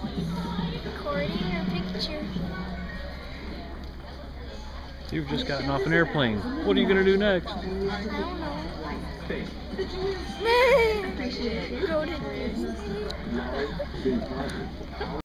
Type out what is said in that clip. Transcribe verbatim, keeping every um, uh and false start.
Recording your picture. You've just gotten off an airplane. What are you going to do next? I don't know. Go to Disney.